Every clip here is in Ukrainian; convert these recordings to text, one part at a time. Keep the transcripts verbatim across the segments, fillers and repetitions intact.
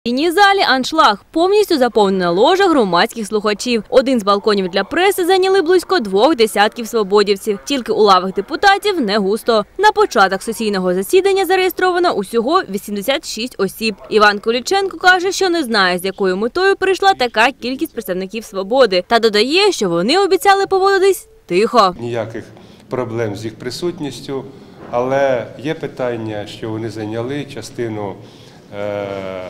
сесійній залі аншлаг. Повністю заповнена ложа громадських слухачів. Один з балконів для преси зайняли близько двох десятків свободівців. Тільки у лавах депутатів не густо. На початок сесійного засідання зареєстровано усього вісімдесят шість осіб. Іван Коліченко каже, що не знає, з якою метою прийшла така кількість представників «Свободи». Та додає, що вони обіцяли поводитись тихо. Ніяких проблем з їх присутністю, але є питання, що вони зайняли частину е,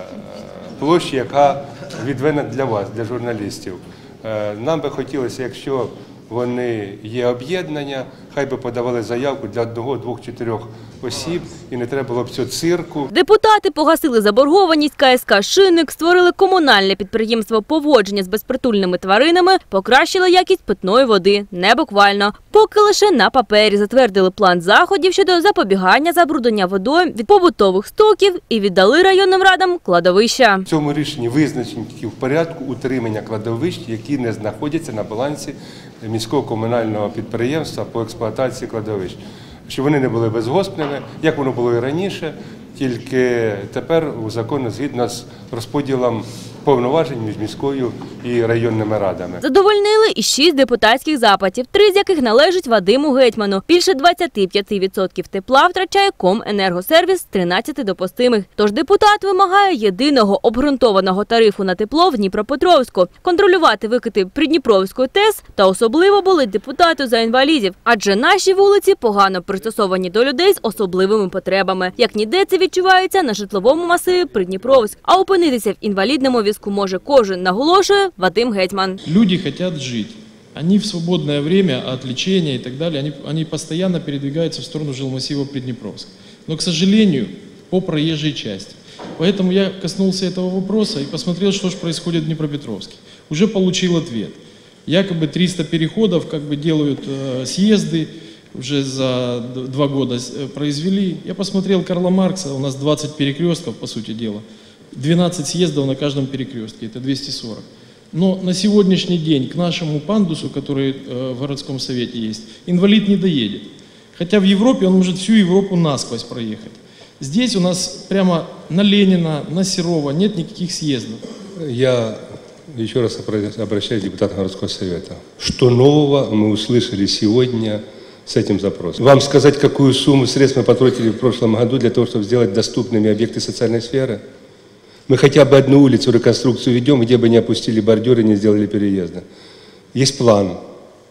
площі, яка відведена для вас, для журналістів. Е, нам би хотілося, якщо вони є об'єднання, хай би подавали заявку для одного, двох, чотирьох осіб і не треба було б цього цирку. Депутати погасили заборгованість ка ес ка «Шинник», створили комунальне підприємство поводження з безпритульними тваринами, покращили якість питної води. Не буквально. Поки лише на папері затвердили план заходів щодо запобігання забруднення водою від побутових стоків і віддали районним радам кладовища. В цьому рішенні визначені тільки в порядку утримання кладовищ, які не знаходяться на балансі міського комунального підприємства по експлуатації кладовищ. Щоб вони не були безгоспними, як воно було і раніше, тільки тепер у законі згідно з розподілом повноважень між міською і районними радами. Задовольнили і шість депутатських запитів, три з яких належать Вадиму Гетьману. Більше двадцяти п'яти відсотків тепла втрачає Коменергосервіс з тринадцяти допустимих. Тож депутат вимагає єдиного обґрунтованого тарифу на тепло в Дніпропетровську, контролювати викиди Придніпровської ТЕС та особливо болить депутату за інвалідів. Адже наші вулиці погано пристосовані до людей з особливими потребами. Як ніде це відчувається на житловому масиві Придніпровськ. А опинитися в інвалідному візку може кожен, наголошує Вадим Гетьман. Люди хотят жить. Они в свободное время от лечения и так далее, они, они постоянно передвигаются в сторону жилмассива Приднепровск. Но, к сожалению, по проезжей части. Поэтому я коснулся этого вопроса и посмотрел, что же происходит в Днепропетровске. Уже получил ответ. Якобы триста переходов как бы делают э, съезды, уже за два года произвели. Я посмотрел Карла Маркса, у нас двадцать перекрестков, по сути дела. двенадцать съездов на каждом перекрестке, это двести сорок. Но на сегодняшний день к нашему пандусу, который э, в городском совете есть, инвалид не доедет. Хотя в Европе он может всю Европу насквозь проехать. Здесь у нас прямо на Ленина, на Серова нет никаких съездов. Я еще раз обращаюсь к депутатам городского совета. Что нового мы услышали сегодня с этим запросом? Вам сказать, какую сумму средств мы потратили в прошлом году для того, чтобы сделать доступными объекты социальной сферы? Мы хотя бы одну улицу реконструкцию ведем, где бы не опустили бордюры, не сделали переезда. Есть план.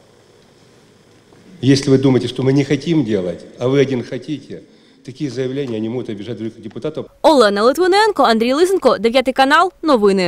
Если вы думаете, что мы не хотим делать, а вы один хотите, такие заявления не могут обижать других депутатов. Олена Литвиненко, Андрій Лисенко, дев'ятий канал, новини.